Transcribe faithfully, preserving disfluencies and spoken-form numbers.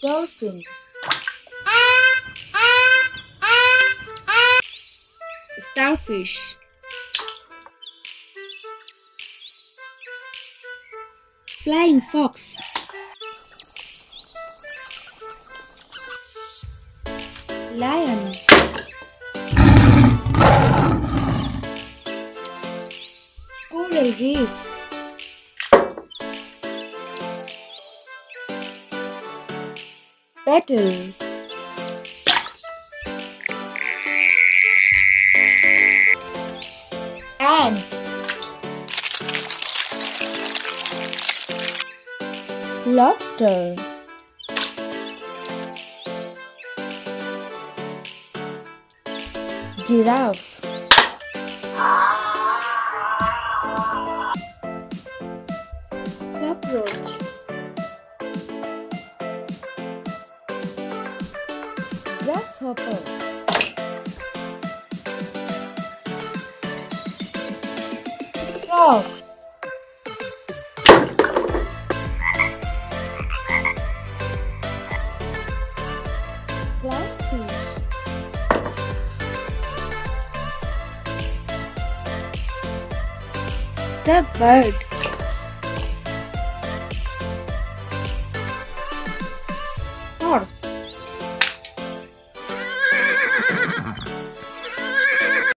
Dolphin. Starfish. Flying fox. Lion. Coral reef. Petal. Ant. Lobster. Giraffe. Cockroach. Grasshopper. Frog. Flyfish. Step bird.